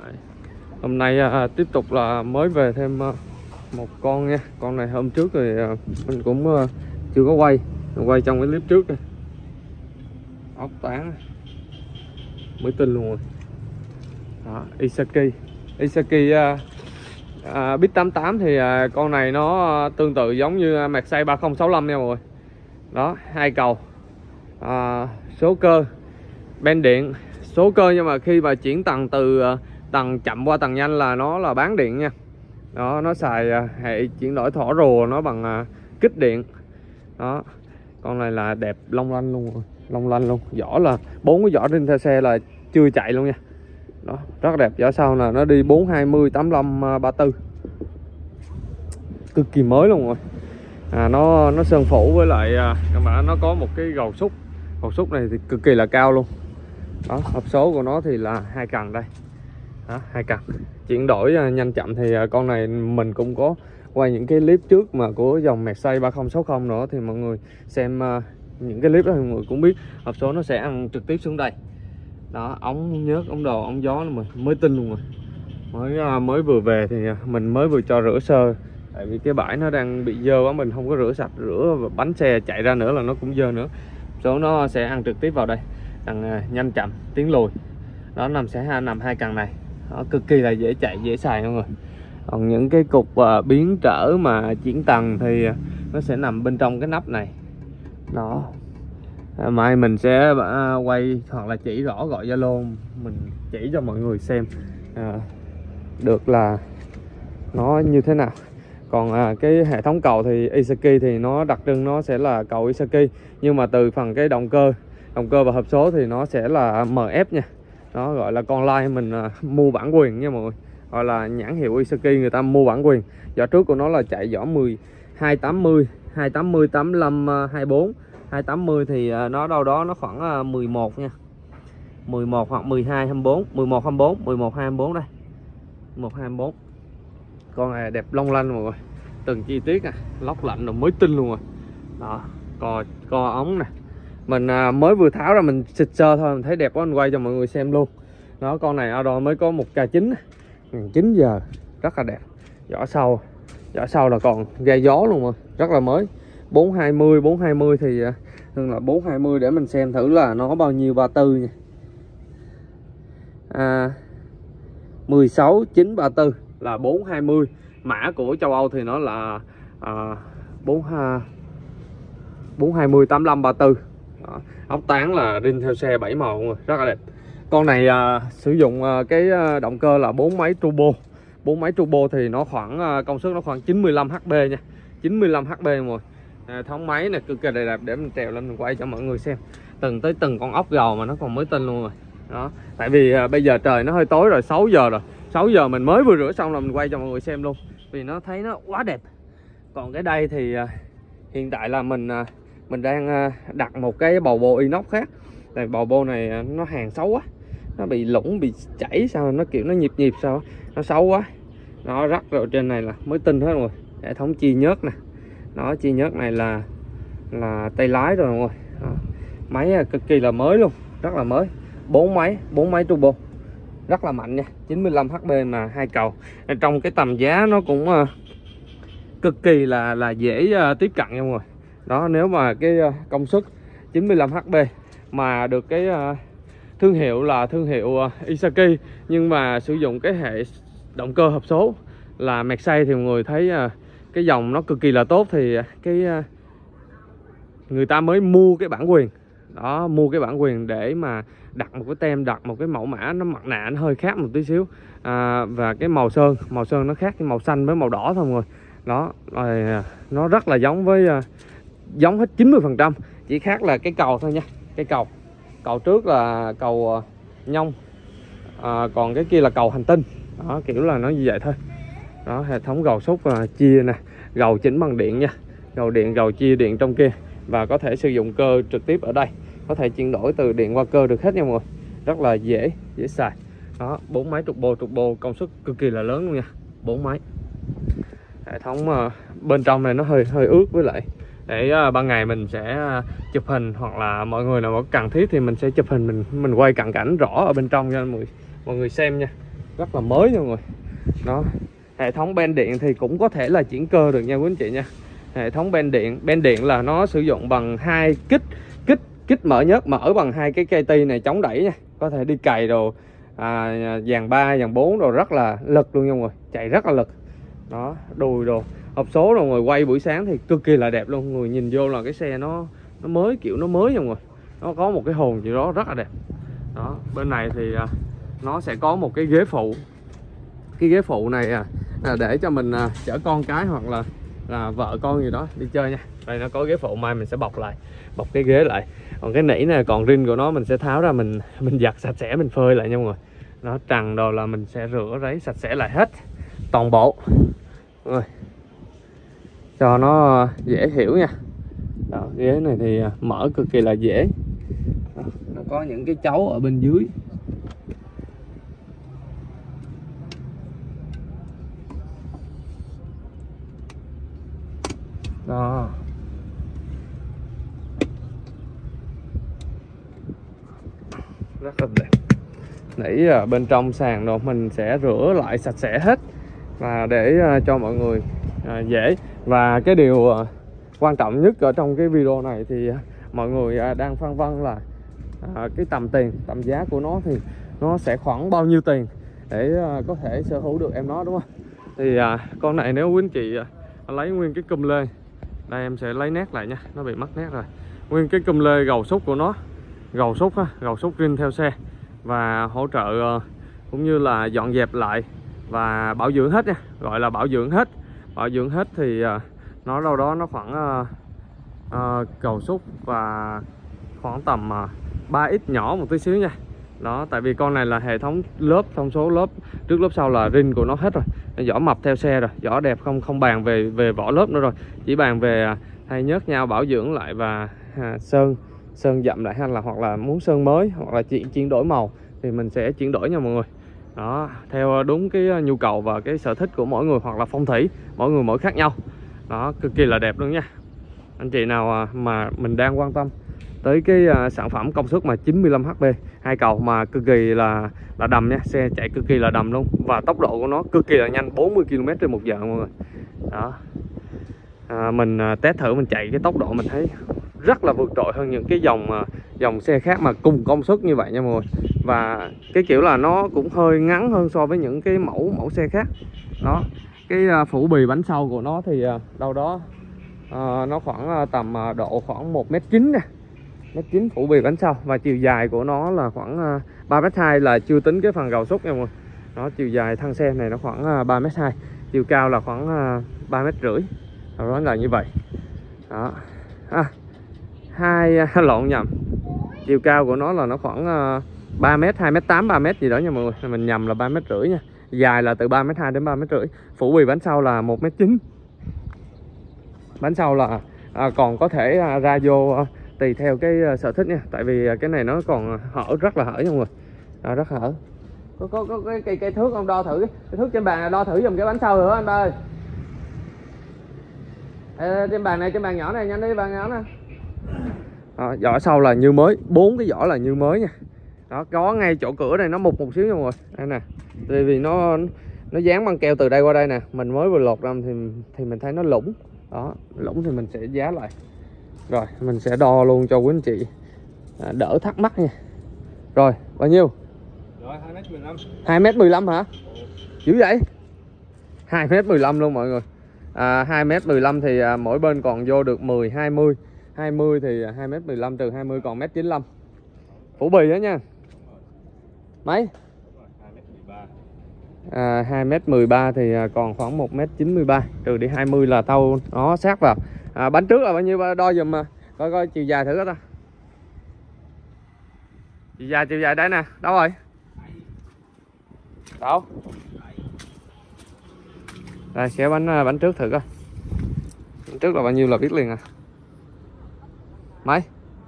Đấy. Hôm nay tiếp tục là mới về thêm một con nha. Con này hôm trước thì mình cũng chưa có quay, mình quay trong cái clip trước này. Ốc tán mới tinh luôn rồi. Đó, Isaki Bit 88 thì con này nó tương tự giống như Mercedes 3065 nha mọi người. Đó, hai cầu, số cơ ben điện, số cơ, nhưng mà khi mà chuyển tầng từ tầng chậm qua tầng nhanh là nó là bán điện nha. Đó, nó xài hệ chuyển đổi thỏ rùa nó bằng kích điện. Đó, con này là đẹp long lanh luôn rồi, long lanh luôn. Vỏ là 4 cái vỏ trên theo xe là chưa chạy luôn nha. Đó, rất đẹp. Vỏ sau là nó đi 420 85 34, cực kỳ mới luôn rồi. Nó sơn phủ với lại các bạn, nó có một cái gầu xúc này thì cực kỳ là cao luôn. Đó, hộp số của nó thì là 2 cần đây. Đó, 2 cần chuyển đổi nhanh chậm thì con này mình cũng có quay những cái clip trước mà của dòng Mercedes 3060 nữa, thì mọi người xem những cái clip đó thì mọi người cũng biết hộp số nó sẽ ăn trực tiếp xuống đây. Đó, ống nhớt, ống đồ, ống gió nó mới tinh luôn rồi. Mới vừa về thì mình mới vừa cho rửa sơ, tại vì cái bãi nó đang bị dơ quá, mình không có rửa sạch, rửa bánh xe chạy ra nữa là nó cũng dơ nữa. Số nó sẽ ăn trực tiếp vào đây, đằng nhanh chậm tiến lùi. Đó, sẽ nằm 2 cần này. Đó, cực kỳ là dễ chạy, dễ xài mọi người. Còn những cái cục biến trở mà chuyển tầng thì nó sẽ nằm bên trong cái nắp này. Đó, mai mình sẽ quay hoặc là chỉ rõ gọi Zalo, mình chỉ cho mọi người xem được là nó như thế nào. Còn cái hệ thống cầu thì Isaki thì nó đặc trưng nó sẽ là cầu Isaki, nhưng mà từ phần cái động cơ và hộp số thì nó sẽ là MF nha. Nó gọi là con lai mình mua bản quyền nha mọi người, gọi là nhãn hiệu Isaki người ta mua bản quyền. Vỏ trước của nó là chạy vỏ 280 85 24. 280 thì nó đâu đó nó khoảng 11 nha, 11 hoặc 12 24, 11 24, 11 24 đây, 11 24. Con này đẹp long lanh mọi người, từng chi tiết lóc lạnh rồi mới tinh luôn rồi. Đó, co ống nè, mình mới vừa tháo ra mình xịt sơ thôi, mình thấy đẹp quá mình quay cho mọi người xem luôn. Đó, con này Audi mới có một K9 9 giờ, rất là đẹp. Vỏ sau là còn gai gió luôn rồi, rất là mới. 420 thì thường là 420 để mình xem thử là nó bao nhiêu 34 nha. 16934 là 420. Mã của châu Âu thì nó là 420 85 34. Đó, ốc tán là rin theo xe 7 màu rồi, rất là đẹp. Con này sử dụng cái động cơ là 4 máy turbo. 4 máy turbo thì nó khoảng công suất nó khoảng 95 HP nha, 95 HP rồi. Thống máy này cực kỳ đẹp, để mình trèo lên mình quay cho mọi người xem từng con ốc gầu mà nó còn mới tinh luôn rồi. Đó, tại vì bây giờ trời nó hơi tối rồi, 6 giờ rồi, 6 giờ mình mới vừa rửa xong là mình quay cho mọi người xem luôn, vì nó thấy nó quá đẹp. Còn cái đây thì hiện tại là mình đang đặt một cái bầu bô inox khác. Tại bầu bô này nó hàng xấu quá, nó bị lủng, bị chảy sao, nó kiểu nó nhịp sao, nó xấu quá. Nó rắc rồi, trên này là mới tinh hết rồi. Hệ thống chi nhớt nè, nó chi nhớt này là tay lái rồi mọi người. Đó, máy cực kỳ là mới luôn, rất là mới. 4 máy turbo rất là mạnh nha, 95 HP mà 2 cầu. Trong cái tầm giá nó cũng cực kỳ là dễ tiếp cận nha mọi người. Đó, nếu mà cái công suất 95 HP mà được cái thương hiệu là thương hiệu Isaki, nhưng mà sử dụng cái hệ động cơ hộp số là Mercedes thì mọi người thấy cái dòng nó cực kỳ là tốt, thì cái người ta mới mua cái bản quyền. Đó, mua cái bản quyền để mà đặt một cái tem, đặt một cái mẫu mã, nó mặt nạ nó hơi khác một tí xíu, và cái màu sơn nó khác, cái màu xanh với màu đỏ thôi mọi người. Đó, nó rất là giống hết 90%, chỉ khác là cái cầu thôi nha. Cái cầu trước là cầu nhông, còn cái kia là cầu hành tinh. Đó, kiểu là nó như vậy thôi. Đó, hệ thống gầu xúc chia nè, gầu chỉnh bằng điện nha, gầu điện, gầu chia điện trong kia, và có thể sử dụng cơ trực tiếp ở đây, có thể chuyển đổi từ điện qua cơ được hết nha mọi người, rất là dễ xài. Đó, 4 máy turbo công suất cực kỳ là lớn luôn nha, 4 máy. Hệ thống bên trong này nó hơi ướt, với lại để ban ngày mình sẽ chụp hình, hoặc là mọi người nào có cần thiết thì mình sẽ chụp hình, mình quay cận cảnh rõ ở bên trong cho mọi người xem nha. rất là mới nha mọi người. Đó, hệ thống ben điện thì cũng có thể là chuyển cơ được nha quý anh chị nha. Hệ thống ben điện là nó sử dụng bằng hai kích mở nhớt, mở bằng hai cái cây ti này chống đẩy nha, có thể đi cày đồ dàn 3 dàn 4 rồi, rất là lực luôn nha mọi người, chạy rất là lực. Đó, đùi đồ hộp số rồi ngồi quay buổi sáng thì cực kỳ là đẹp luôn. Người nhìn vô là cái xe nó mới, kiểu nó mới nha mọi người, nó có một cái hồn gì đó rất là đẹp. Đó, bên này thì nó sẽ có một cái ghế phụ. Cái ghế phụ này để cho mình chở con cái hoặc là vợ con gì đó đi chơi nha. Đây nó có ghế phụ, mai mình sẽ bọc cái ghế lại. Còn cái nỉ này còn rin của nó mình sẽ tháo ra, mình giặt sạch sẽ, mình phơi lại nha mọi người. Nó trần đồ là mình sẽ rửa ráy sạch sẽ lại hết toàn bộ rồi, cho nó dễ hiểu nha. Đó, ghế này thì mở cực kỳ là dễ. Đó, nó có những cái chấu ở bên dưới. Đó, rất là đẹp. Nãy bên trong sàn rồi mình sẽ rửa lại sạch sẽ hết và để cho mọi người dễ. Và cái điều quan trọng nhất ở trong cái video này thì mọi người đang phân vân là cái tầm giá của nó thì nó sẽ khoảng bao nhiêu tiền để có thể sở hữu được em nó, đúng không? Thì con này nếu quý anh chị lấy nguyên cái cum lê, đây em sẽ lấy nét lại nha, nó bị mất nét rồi. Nguyên cái cum lê gầu xúc của nó, gầu xúc rin theo xe và hỗ trợ cũng như là dọn dẹp lại và bảo dưỡng hết nha, gọi là bảo dưỡng hết. Bảo dưỡng hết thì nó đâu đó nó khoảng gầu xúc và khoảng tầm 3x nhỏ một tí xíu nha. Đó, tại vì con này là hệ thống lớp, thông số lớp trước lớp sau là rin của nó hết rồi, vỏ mập theo xe rồi, vỏ đẹp, không bàn về vỏ lớp nữa rồi, chỉ bàn về thay nhớt nhau, bảo dưỡng lại và sơn dặm lại, hay là hoặc là muốn sơn mới hoặc là chuyển đổi màu thì mình sẽ chuyển đổi nha mọi người. Đó, theo đúng cái nhu cầu và cái sở thích của mỗi người, hoặc là phong thủy mỗi người mỗi khác nhau. Đó, cực kỳ là đẹp luôn nha. Anh chị nào mà mình đang quan tâm tới cái sản phẩm công suất mà 95 HP 2 cầu mà cực kỳ là đầm nha, xe chạy cực kỳ là đầm luôn và tốc độ của nó cực kỳ là nhanh, 40 km/h mọi người. Đó, mình test thử, mình chạy cái tốc độ mình thấy rất là vượt trội hơn những cái dòng xe khác mà cùng công suất như vậy nha mọi người. Và cái kiểu là nó cũng hơi ngắn hơn so với những cái mẫu xe khác. Đó, cái phủ bì bánh sau của nó thì đâu đó nó khoảng tầm độ khoảng 1m9 nè, 1m9 phủ bì bánh sau, và chiều dài của nó là khoảng 3m2 là chưa tính cái phần gầu xúc nha mọi người. Đó, chiều dài thân xe này nó khoảng 3m2, chiều cao là khoảng 3m50, đó là như vậy. Đó, lộn nhầm, chiều cao của nó là nó khoảng 3m, 2m8, 3m gì đó nha mọi người, mình nhầm là 3m50 nha. Dài là từ 3m2 đến 3m50. Phủ bì bánh sau là 1m9. Bánh sau là còn có thể ra vô tùy theo cái sở thích nha, tại vì cái này nó còn hở, rất là hở nha mọi người. Rất hở. Có cây thước không, đo thử cái thước trên bàn này, đo thử dùm cái bánh sau nữa anh ơi. Trên bàn này, trên bàn nhỏ này, nhanh đi, bàn nhỏ nè. Vỏ sau là như mới, 4 cái vỏ là như mới nha. Đó, có ngay chỗ cửa đây nó mục một xíu nha mọi người. Đây nè, tại vì nó dán băng keo từ đây qua đây nè, mình mới vừa lột ra thì mình thấy nó lủng. Đó, lủng thì mình sẽ giá lại. Rồi, mình sẽ đo luôn cho quý anh chị đỡ thắc mắc nha. Rồi, bao nhiêu? Rồi, 2m15. 2m15 hả? Dữ vậy? 2m15 luôn mọi người. 2m15 thì mỗi bên còn vô được 10, 20. 20 thì 2m15 trừ 20 còn 1m95. Phủ bì đó nha. Mấy? 2m13 thì còn khoảng 1m93, trừ đi 20 là tâu nó sát vào. Bánh trước là bao nhiêu, đo dùm coi chiều dài thử đó. Chiều dài đây nè, đâu rồi? Đâu? Đây, kéo bánh trước thử coi. Bánh trước là bao nhiêu là biết liền à. Mấy?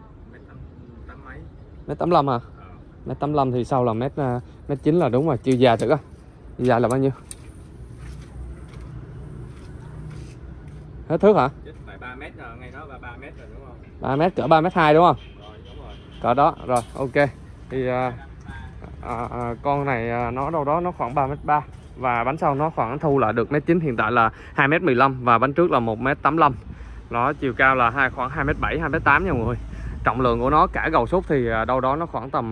Mét 85 hả? Mét 85 thì sau là mét 9 là đúng rồi. Chiều dài thử coi. Chiều dài là bao nhiêu? Hết thước hả? 3m rồi, ngay đó là 3m rồi đúng không? 3m, cỡ 3m2 đúng không? Rồi, đúng rồi. Cỡ đó, rồi, ok. Thì Con này nó đâu đó nó khoảng 3m3 và bánh sau nó khoảng thu lại được 1m9, hiện tại là 2m15 và bánh trước là 1m85. Đó, chiều cao là khoảng 2m7, 2m8 nha mọi người. Trọng lượng của nó cả gầu sút thì đâu đó nó khoảng tầm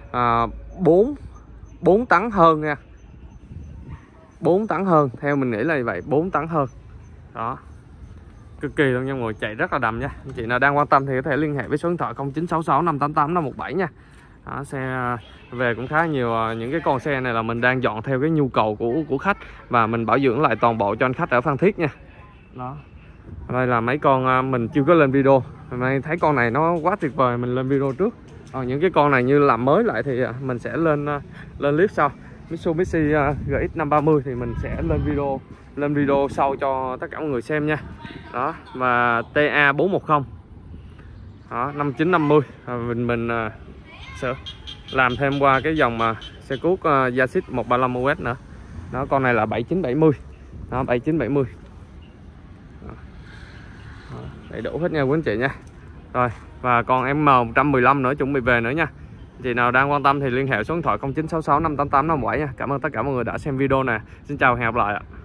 4 tấn hơn nha. 4 tấn hơn, theo mình nghĩ là vậy, 4 tấn hơn. Đó, cực kỳ luôn nha mọi người, chạy rất là đầm nha. Anh chị nào đang quan tâm thì có thể liên hệ với số điện thoại 0966 588 517 nha. Đó, xe về cũng khá nhiều. Những cái con xe này là mình đang dọn theo cái nhu cầu của khách và mình bảo dưỡng lại toàn bộ cho anh khách ở Phan Thiết nha. Đó, đây là mấy con mình chưa có lên video, mình thấy con này nó quá tuyệt vời mình lên video trước. Những cái con này như làm mới lại thì mình sẽ lên clip sau. Mitsubishi GX 530 thì mình sẽ lên video sau cho tất cả mọi người xem nha. Đó, và TA 410 đó 5950 mình sẽ làm thêm qua cái dòng xe cuốc Yasit 135 US nữa. Đó, con này là 7970. Đó, 7970. Đầy đủ hết nha quý anh chị nha. Rồi, và còn M115 nữa chuẩn bị về nữa nha. Chị nào đang quan tâm thì liên hệ số điện thoại 0966 588 517 nha. Cảm ơn tất cả mọi người đã xem video nè. Xin chào và hẹn gặp lại ạ.